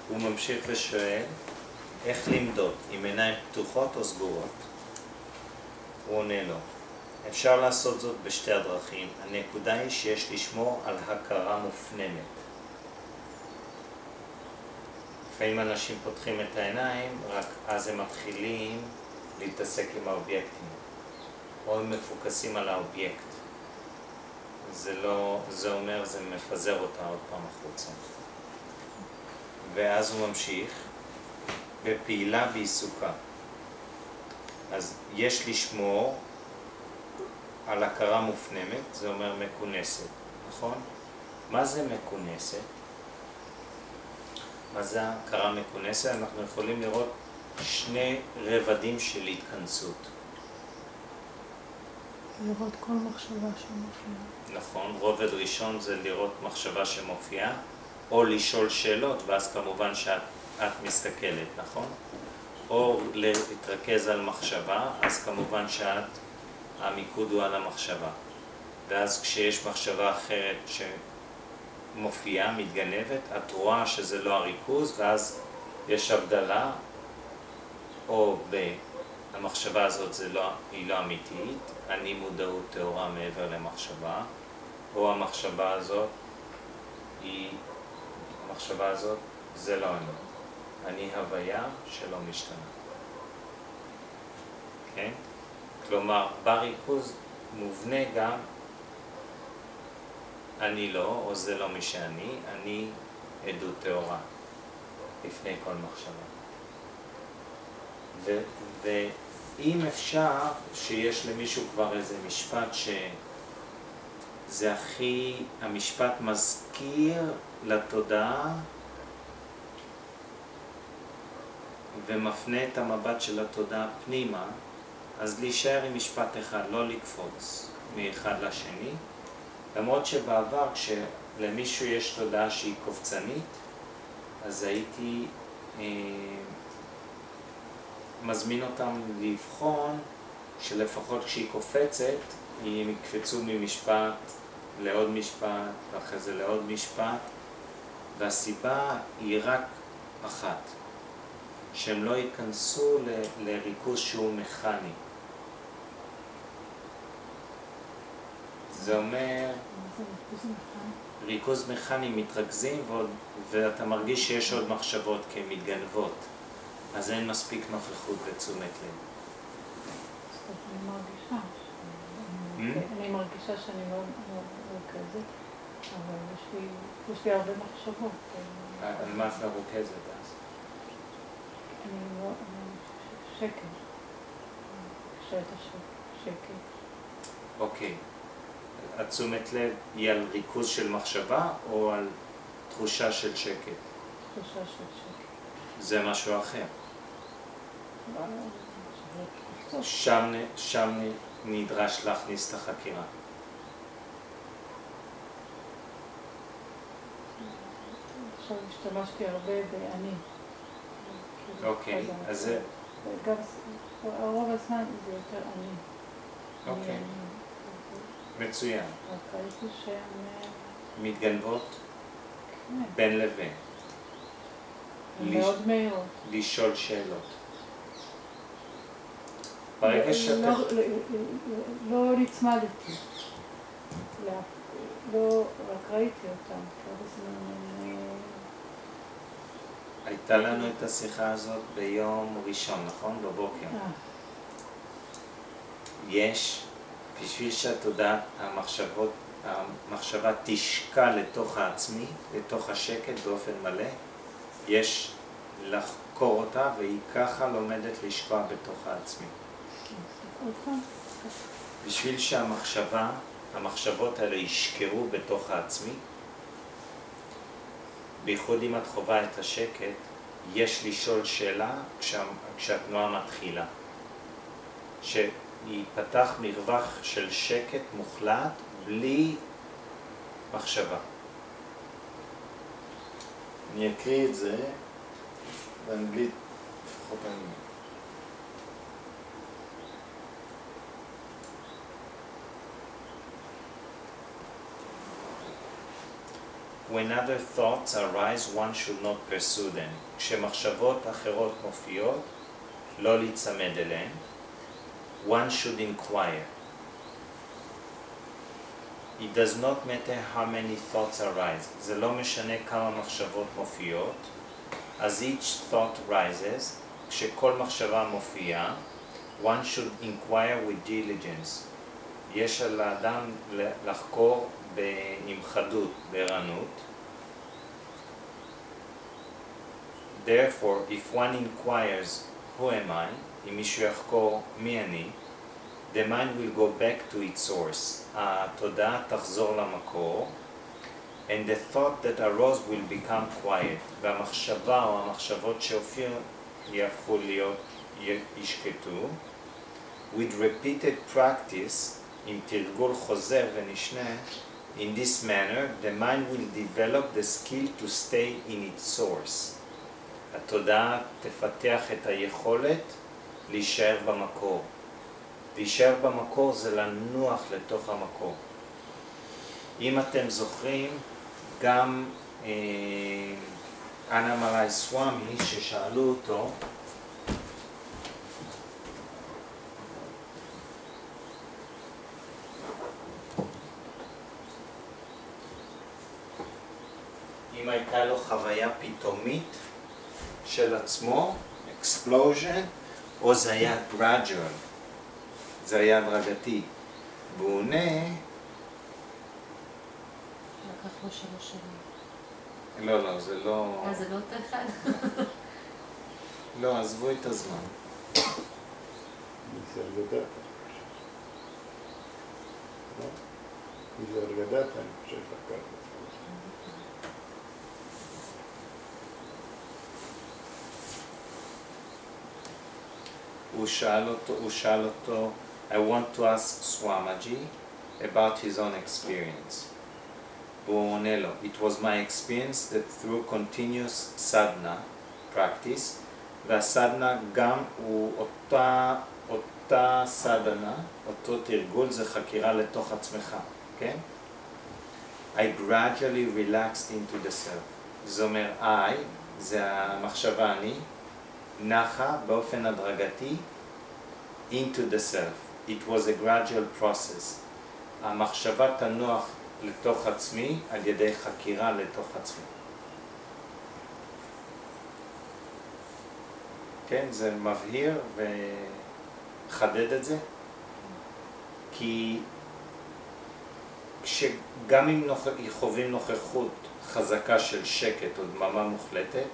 הוא ממשיך ושואל, איך למדוד, עם עיניים פתוחות או סגורות? הוא עונה לו, אפשר לעשות זאת בשתי הדרכים. הנקודה היא שיש לשמור על הכרה מופנמת. לפעמים אנשים פותחים את העיניים, רק אז הם מתחילים להתעסק עם האובייקטים. או הם מפוקסים על האובייקט. זה אומר, זה מפזר אותה עוד פעם החוצה. ואז הוא ממשיך, בפעילה בעיסוקה. אז יש לשמור על הכרה מופנמת, זה אומר מכונסת, נכון? מה זה מכונסת? מה זה הכרה מכונסת? אנחנו יכולים לראות שני רבדים של התכנסות. לראות כל מחשבה שמופיעה. נכון, רובד ראשון זה לראות מחשבה שמופיעה, או לשאול שאלות, ואז כמובן שאת מסתכלת, נכון? או להתרכז על מחשבה, אז כמובן המיקוד הוא על המחשבה. ואז כשיש מחשבה אחרת שמופיעה, מתגנבת, את רואה שזה לא הריכוז, ואז יש הבדלה, או המחשבה הזאת היא לא אמיתית, אני מודעות תאורה מעבר למחשבה, או המחשבה הזאת זה לא אני הוויה שלא משתנה. כן? כלומר, בריכוז מובנה גם אני לא, או זה לא מי שאני, אני עדות תאורה לפני כל מחשבה. ואם אפשר שיש למישהו כבר איזה משפט שזה המשפט מזכיר לתודעה ומפנה את המבט של התודעה פנימה, אז להישאר עם משפט אחד, לא לקפוץ מאחד לשני, למרות שבעבר כשלמישהו יש תודעה שהיא קופצנית, אז הייתי מזמין אותם לבחון שלפחות כשהיא קופצת, הם יקפצו ממשפט לעוד משפט, ואחרי זה לעוד משפט, והסיבה היא רק אחת, שהם לא ייכנסו לריכוז שהוא מכני. זה אומר, ריכוז מכני מתרכזים ואתה מרגיש שיש עוד מחשבות כמתגנבות, אז אין מספיק נוכחות ותשומת לב. אני מרגישה שאני מאוד מרוכזת, אבל יש לי הרבה מחשבות. על מה את מרוכזת אז? אני שקט. קשרת שקט. אוקיי. התשומת לב היא על ריכוז של מחשבה או על תחושה של שקט? תחושה של שקט. זה משהו אחר. שם נדרש להכניס את החקירה. עכשיו השתמשתי הרבה באני. אוקיי, אז זה... גם הרוב הזמן זה יותר אני. אוקיי. מצוין. ראיתי שהן... מתגנבות? בין לבין. מאוד מהירות. לשאול שאלות. ברגע שאתה... לא נצמדתי. לא, רק ראיתי אותם. הייתה לנו את השיחה הזאת ביום ראשון, נכון? בבוקר. יש, בשביל שהתודעה, המחשבה תשקע לתוך העצמי, לתוך השקט באופן מלא, יש לחקור אותה והיא ככה לומדת לשקוע בתוך העצמי. בשביל שהמחשבות האלה ישקעו בתוך העצמי, בייחוד אם את חווה את השקט, יש לשאול שאלה כשהתנועה מתחילה. שיפתח מרווח של שקט מוחלט בלי מחשבה. אני אקריא את זה באנגלית, לפחות אני. when other thoughts arise, one should not pursue them. כשמחשבות אחרות מופיעות, לא להיצמד אליהן. One should inquire. It does not matter how many thoughts arise. זה לא משנה כמה מחשבות מופיעות. As each thought rises, כשכל מחשבה מופיעה, one should inquire with diligence. יש על האדם לחקור עם חדות, בערנות. Therefore, if one inquires, who am I? אם מישהו יחקור מי אני, the mind will go back to its source. התודעה תחזור למקור, and the thought that arose will become quiet. והמחשבה או המחשבות שהופיעו יהפכו להיות, ישקטו. With repeated practice, עם תרגול חוזר ונשנה, in this manner, the mind will develop the skill to stay in its source. התודעה תפתח את היכולת להישאר במקור. להישאר במקור זה לנוח לתוך המקור. אם אתם זוכרים, גם אנמלאי סוואמי, ששאלו אותו, אם הייתה לו חוויה פתאומית של עצמו, explosion, או זה היה gradual, זה היה הדרגתי. והוא עונה... לקח לו 3 שנים. לא, זה לא... זה לא אותו אחד? לא, עזבו את הזמן. זה הרגדת. זה הרגדת, אני חושב לקחת. הוא שאל אותו, I want to ask Swamiji about his own experience. והוא עונה לו, it was my experience that through continuous sadhana practice, והסדנה גם הוא אותה סדנה, אותו תרגול, זה חקירה לתוך עצמך, כן? I gradually relaxed into the self. זה אומר, I, זה המחשבה אני, נחה באופן הדרגתי into the self. It was a gradual process. המחשבה תנוח לתוך עצמי על ידי חקירה לתוך עצמי. כן, זה מבהיר וחדד את זה. כי גם אם חווים נוכחות חזקה של שקט או דממה מוחלטת,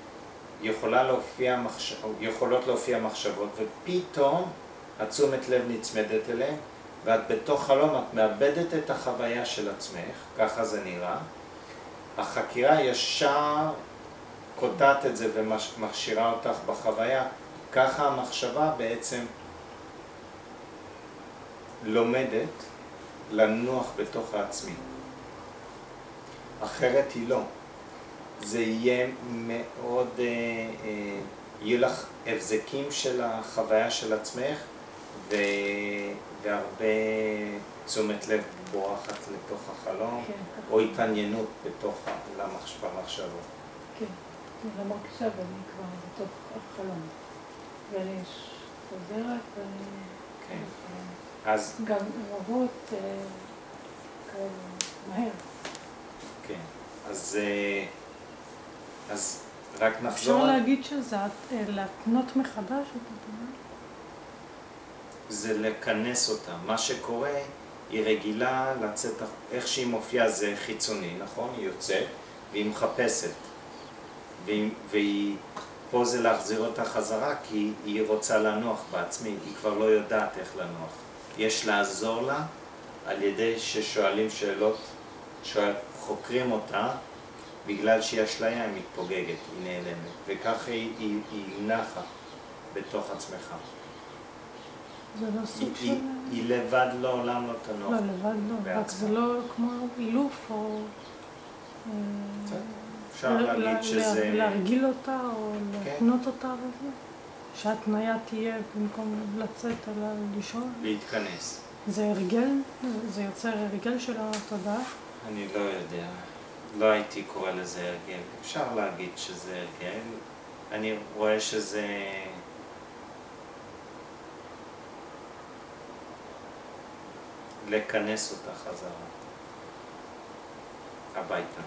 יכולות להופיע מחשבות, ופתאום התשומת לב נצמדת אליהן, ואת בתוך חלום, את מאבדת את החוויה של עצמך, ככה זה נראה. החקירה ישר קוטעת את זה ומכשירה אותך בחוויה, ככה המחשבה בעצם לומדת לנוח בתוך העצמי. אחרת היא לא. זה יהיה מאוד, יהיו לך הבזקים של החוויה של עצמך, והרבה תשומת לב בורחת לתוך החלום, כן, או התעניינות בתוך המחשבות. כן, זה מרגישה ואני כבר בתוך החלום. ואני חוזרת ואני... כן. אז... גם רבות כאלה מהר. כן, אז רק נחזור... אפשר להגיד שזה להתנות מחדש את הדבר? זה לכנס אותה. מה שקורה, היא רגילה לצאת, איך שהיא מופיעה זה חיצוני, נכון? היא יוצאת והיא מחפשת. והיא פה זה להחזיר אותה חזרה כי היא רוצה לנוח בעצמי, היא כבר לא יודעת איך לנוח. יש לעזור לה על ידי ששואלים שאלות, חוקרים אותה, בגלל שהיא אשליה היא מתפוגגת, היא נעלמת, וככה היא נחה בתוך עצמך. זה לא סוג של... היא לבד לעולם לא תנוח. לא, לבד לא, רק זה לא כמו אילוף או... אפשר להגיד שזה... להרגיל אותה או להתנות אותה וזה? שההתניה תהיה במקום לצאת אלא לישון? להתכנס. זה הרגל? זה יוצר הרגל של התודעה? אני לא יודע. לא הייתי קורא לזה הרגל. אפשר להגיד שזה הרגל. אני רואה שזה לכנס אותה חזרה הביתה.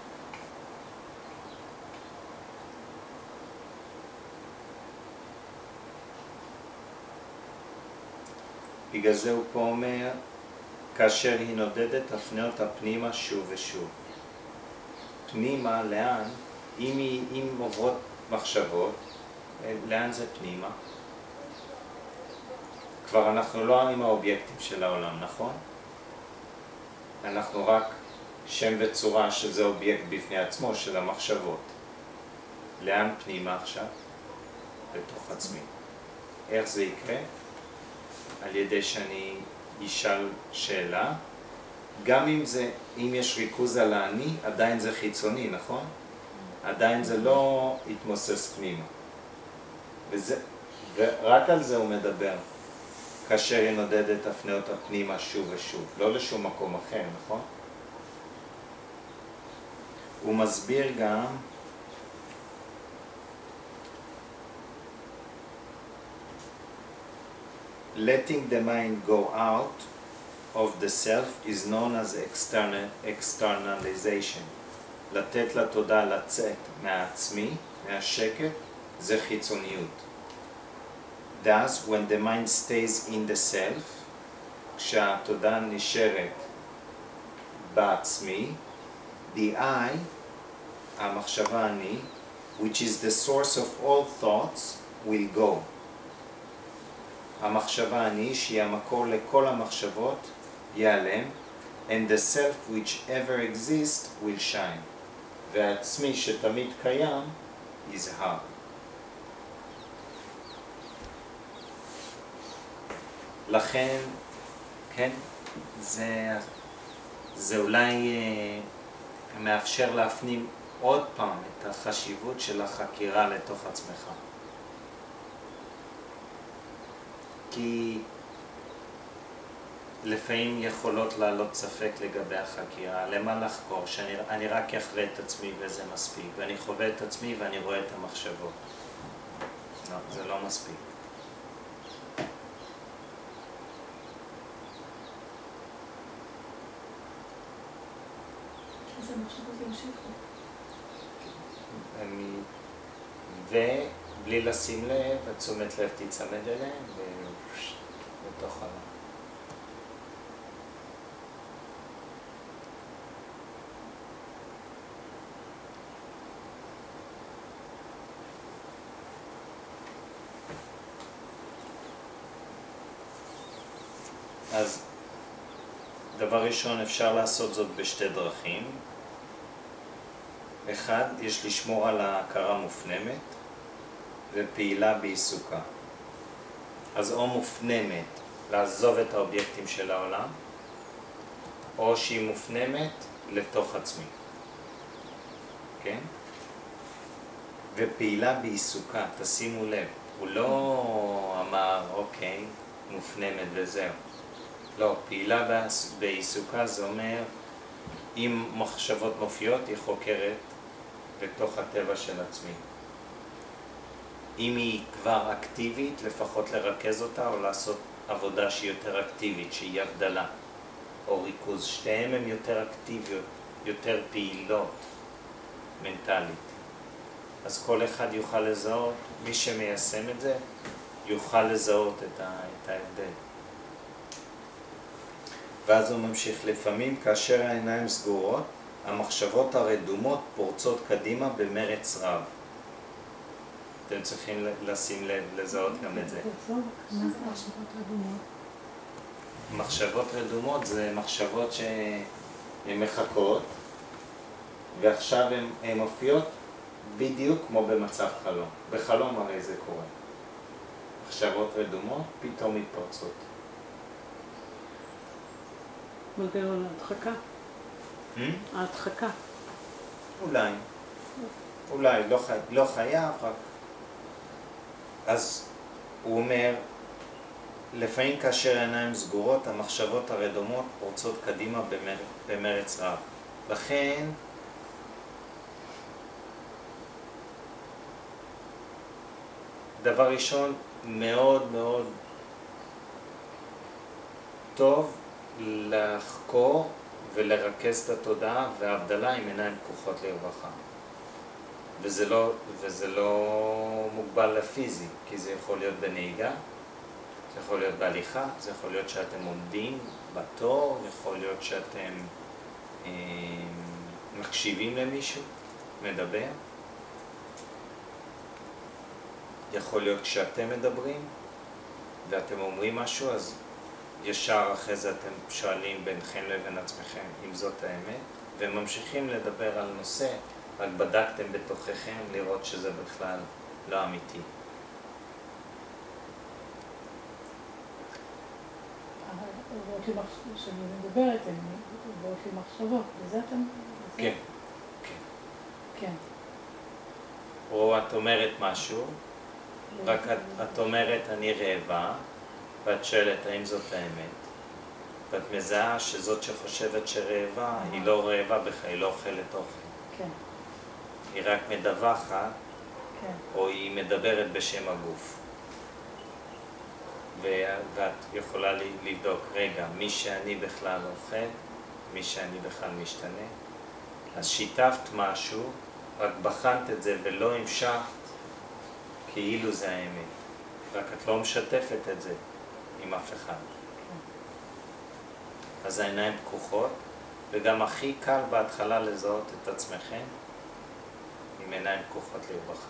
בגלל זה הוא פה אומר, כאשר היא נודדת, תפנה אותה פנימה שוב ושוב. פנימה, לאן? אם עוברות מחשבות, לאן זה פנימה? כבר אנחנו לא עם האובייקטים של העולם, נכון? אנחנו רק שם וצורה שזה אובייקט בפני עצמו של המחשבות. לאן פנימה עכשיו? בתוך עצמי. איך זה יקרה? על ידי שאני אשאל שאלה, גם אם יש ריכוז על האני, עדיין זה חיצוני, נכון? עדיין זה לא יתמוסס פנימה. ורק על זה הוא מדבר. כאשר היא נודדת, תפנה אותה פנימה שוב ושוב, לא לשום מקום אחר, נכון? הוא מסביר גם letting the mind go out of the self is known as externalization. לתת לתודעה לצאת מהעצמי, מהשקט, זה חיצוניות. Thus, when the mind stays in the self, כשהתודעה נשארת בעצמי, the I, המחשבה אני, which is the source of all thoughts, will go. המחשבה אני, שהיא המקור לכל המחשבות, ייעלם, and the self which ever exists will shine. והעצמי שתמיד קיים, יזהר. לכן, כן, זה אולי מאפשר להפנים עוד פעם את החשיבות של החקירה לתוך עצמך. כי לפעמים יכולות לעלות ספק לגבי החקירה, למה לחקור, שאני רק אחווה את עצמי וזה מספיק, ואני חווה את עצמי ואני רואה את המחשבות. לא, זה לא מספיק. אז המחשבות ימשיכו. ובלי לשים לב, התשומת לב תצמד אליהם ותוך עליו. אז דבר ראשון, אפשר לעשות זאת בשתי דרכים. אחד, יש לשמור על ההכרה מופנמת ופעילה בעיסוקה. אז או מופנמת, לעזוב את האובייקטים של העולם, או שהיא מופנמת לתוך עצמי. כן? ופעילה בעיסוקה, תשימו לב. הוא לא אמר, אוקיי, מופנמת וזהו. לא, פעילה בעיסוקה זה אומר, אם מחשבות מופיעות, היא חוקרת בתוך הטבע של עצמי. אם היא כבר אקטיבית, לפחות לרכז אותה או לעשות עבודה שהיא יותר אקטיבית, שהיא הבדלה או ריכוז. שתיהן הן יותר אקטיביות, יותר פעילות מנטלית. אז כל אחד יוכל לזהות, מי שמיישם את זה, יוכל לזהות את ההבדל. ואז הוא ממשיך, לפעמים כאשר העיניים סגורות, המחשבות הרדומות פורצות קדימה במרץ רב. אתם צריכים לשים לב, לזהות גם את זה. מה זה מחשבות רדומות? מחשבות רדומות זה מחשבות שהן מחכות, ועכשיו הן מופיעות בדיוק כמו במצב חלום. בחלום הרי זה קורה. מחשבות רדומות פתאום מתפרצות. מנגנון ההדחקה? ההדחקה. אולי, לא חייב, רק... אז הוא אומר, לפעמים כאשר העיניים סגורות, המחשבות הרדומות פורצות קדימה במרץ רב. לכן דבר ראשון, מאוד מאוד טוב לחקור ולרכז את התודעה וההבדלה עם עיניים פקוחות לרווחה. וזה לא מוגבל לפיזי, כי זה יכול להיות בנהיגה, זה יכול להיות בהליכה, זה יכול להיות שאתם עומדים בתור, יכול להיות שאתם מקשיבים למישהו, מדבר. יכול להיות כשאתם מדברים ואתם אומרים משהו, אז ישר אחרי זה אתם שואלים ביניכם לבין עצמכם אם זאת האמת, וממשיכים לדבר על נושא, רק בדקתם בתוככם לראות שזה בכלל לא אמיתי. כשאני מדברת, הן עוברות לי מחשבות, וזה אתם... כן. כן. או את אומרת משהו, רק את אומרת אני רעבה, ואת שואלת האם זאת האמת. ואת מזהה שזאת שחושבת שרעבה, היא לא רעבה בכלל, היא לא אוכלת אוכל. כן. היא רק מדווחת, כן. או היא מדברת בשם הגוף. ואת יכולה לבדוק, רגע, מי שאני בכלל אוכל, מי שאני בכלל משתנה. אז שיתפת משהו, רק בחנת את זה ולא המשכת כאילו זה האמת. רק את לא משתפת את זה עם אף אחד. אז העיניים פקוחות, וגם הכי קל בהתחלה לזהות את עצמכם עם עיניים פקוחות לרווחה.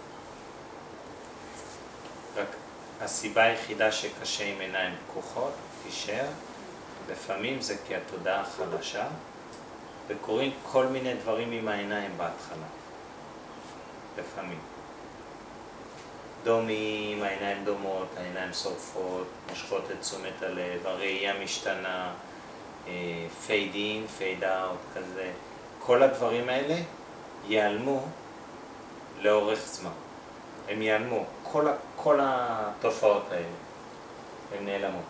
רק הסיבה היחידה שקשה עם עיניים פקוחות, תישאר, לפעמים זה כי התודעה חלשה, וקוראים כל מיני דברים עם העיניים בהתחלה. לפעמים. דומים, העיניים דומות, העיניים שורפות, מושכות את תשומת הלב, הראייה משתנה, פייד אין, פייד אאוט, כזה. כל הדברים האלה ייעלמו לאורך זמן. הם ייעלמו. כל התופעות האלה, הן נעלמות.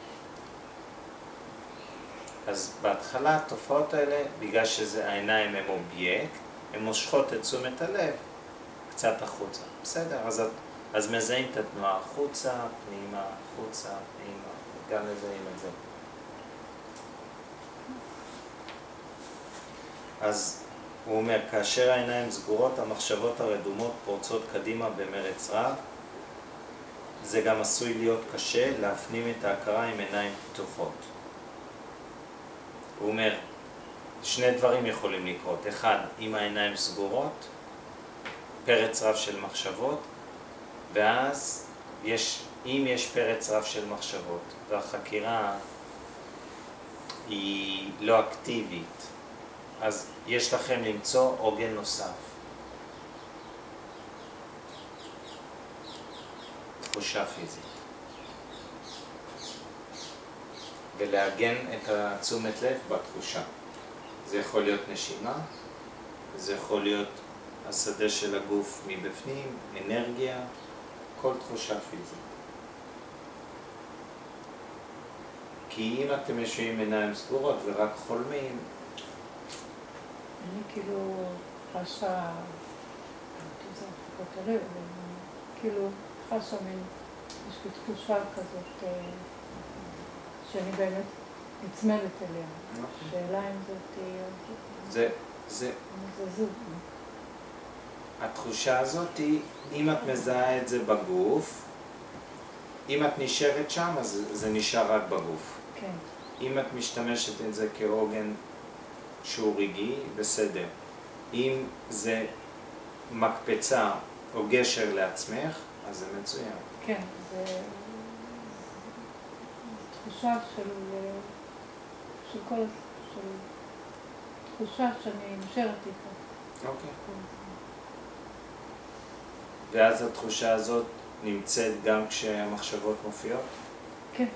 אז בהתחלה התופעות האלה, בגלל שהעיניים הם אובייקט, הן מושכות את תשומת הלב קצת החוצה. בסדר, אז מזהים את התנועה החוצה, פנימה, החוצה, פנימה, גם מזהים את זה. אז הוא אומר, כאשר העיניים סגורות, המחשבות הרדומות פורצות קדימה במרץ רב. זה גם עשוי להיות קשה להפנים את ההכרה עם עיניים פתוחות. הוא אומר, שני דברים יכולים לקרות. אחד, עם העיניים סגורות, פרץ רב של מחשבות, ואז אם יש פרץ רב של מחשבות והחקירה היא לא אקטיבית, אז יש לכם למצוא עוגן נוסף. תחושה פיזית. ולהגן את התשומת לב בתחושה. זה יכול להיות נשימה, זה יכול להיות השדה של הגוף מבפנים, אנרגיה, כל תחושה פיזית. כי אם אתם יושבים עיניים סגורות ורק חולמים, אני כאילו חשה, כאילו חשה מין, יש לי תחושה כזאת שאני באמת נצמדת אליה. שאלה אם זאת זה זוג. התחושה הזאת היא, אם את מזהה את זה בגוף, אם את נשארת שם, אז זה נשאר רק בגוף. כן. אם את משתמשת את זה כעוגן שהוא רגעי, בסדר. אם זה מקפצה או גשר לעצמך, אז זה מצוין. כן, זה תחושה של תחושה שאני נשארת איתה. אוקיי. ואז התחושה הזאת נמצאת גם כשהמחשבות מופיעות? כן.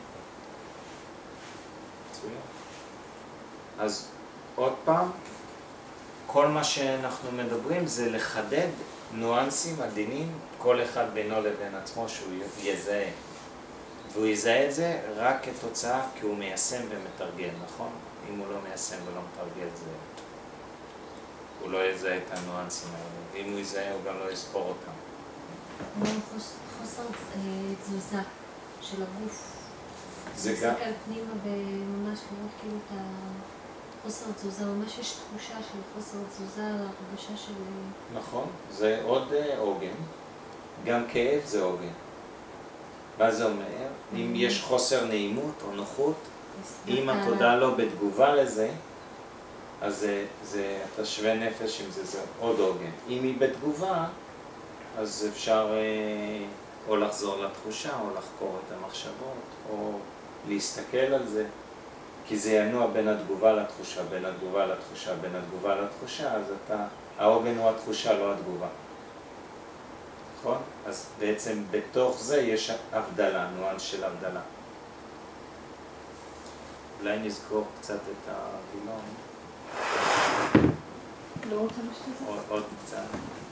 מצוין. אז עוד פעם, כל מה שאנחנו מדברים זה לחדד ניואנסים עדינים, כל אחד בינו לבין עצמו שהוא יזהה. והוא יזהה את זה רק כתוצאה כי הוא מיישם ומתרגל, נכון? אם הוא לא מיישם ולא מתרגל זה... הוא לא יזהה את הניואנסים האלה, ואם הוא יזהה הוא גם לא יספור אותם. חוסר תזוזה של הגוף. זה גם... מסתכל פנימה וממש לראות כאילו את החוסר תזוזה, ממש יש תחושה של חוסר תזוזה, הרגשה של... נכון, זה עוד עוגן. גם כאב זה עוגן. מה זה אומר? אם יש חוסר נעימות או נוחות, אם התודה לא בתגובה לזה, אז אתה שווה נפש עם זה, זה עוד עוגן. אם היא בתגובה, אז אפשר או לחזור לתחושה, או לחקור את המחשבות, או להסתכל על זה, כי זה ינוע בין התגובה לתחושה, בין התגובה לתחושה, בין התגובה לתחושה, אז העוגן הוא התחושה, לא התגובה. נכון? אז בעצם בתוך זה יש הבדלה, ניואנס של הבדלה. אולי נזכור קצת את הווילון. לא רוצה לשתות? עוד קצת.